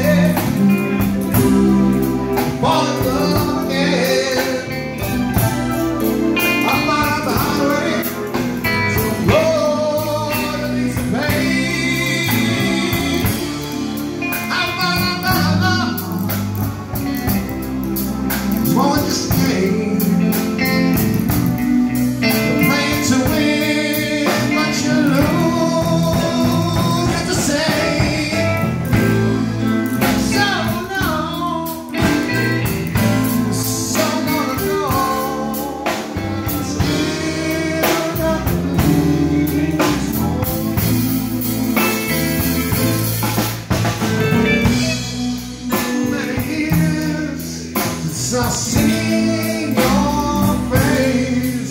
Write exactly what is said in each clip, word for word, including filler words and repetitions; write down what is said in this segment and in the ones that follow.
I see your face,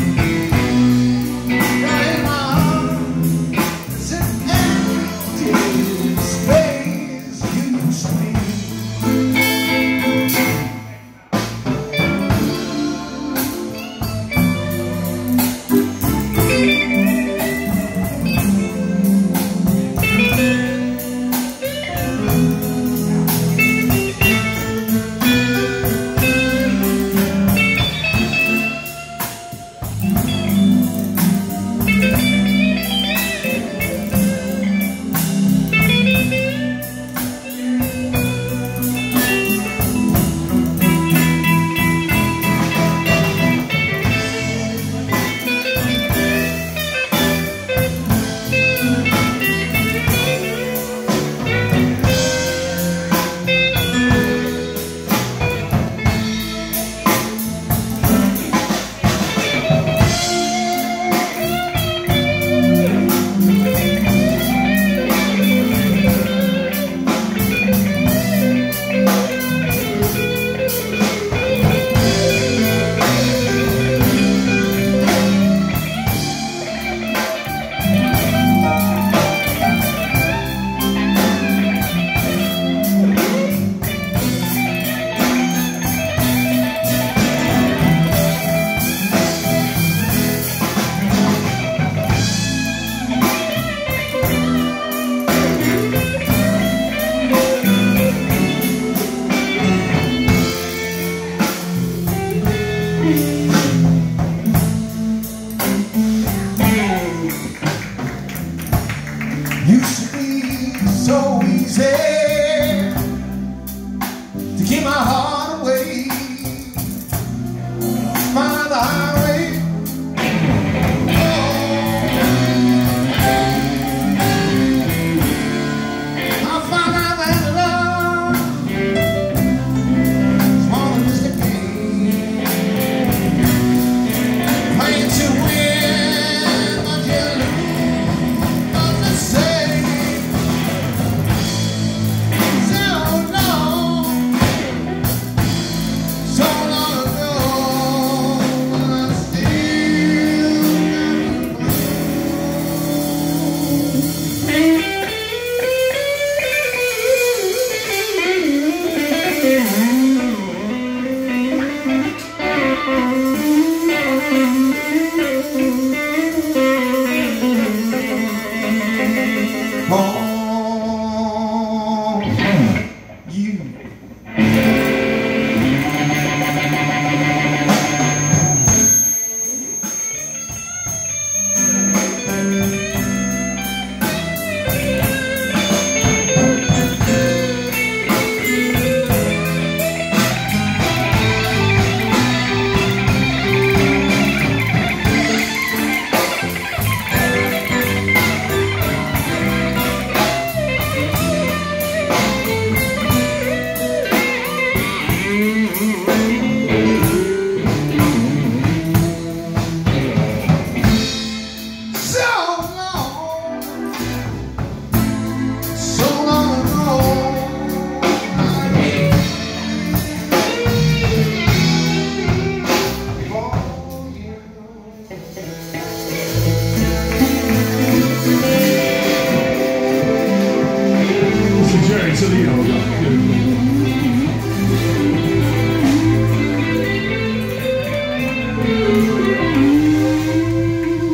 right now it's an empty space. You used to be. Used to be so easy to keep my heart away, find the highway. Oh, I found out that love is more than just a game, playing to win, but you lose the same.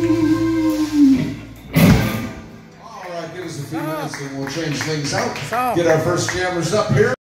And we'll change things out. Get our first jammers up here.